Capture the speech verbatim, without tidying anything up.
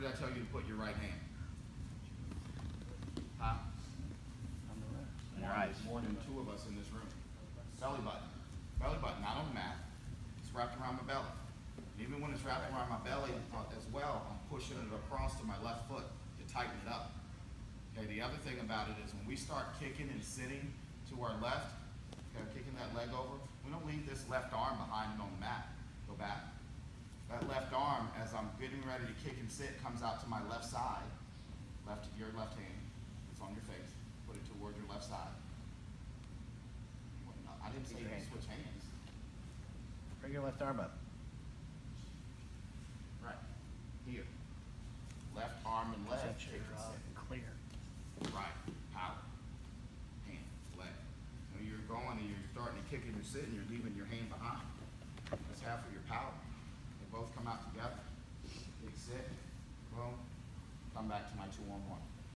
did I tell you to put your right hand? Huh? On the left. More, Right. more than two of us in this room. Belly button. Belly button, not on the mat. It's wrapped around my belly. And even when it's wrapped around my belly uh, as well, I'm pushing it across to my left foot to tighten it up. Okay, the other thing about it is when we start kicking and sitting to our left, okay, kicking that leg over, we don't leave this left arm behind it on the mat. Go back. That left arm, as I'm getting ready to kick and sit, comes out to my left side. Left, your left hand. It's on your face. Put it toward your left side. I didn't say you had to switch hands. Bring your left arm up. Right. Here. Left arm and leg. Set Kick your, and uh, sit. clear. Right. Power. Hand. Leg. When you're going and you're starting to kick and you're sitting, you're leaving your hand behind. That's half of your power. They both come out together. Kick, sit. Boom. Come back to my two on one.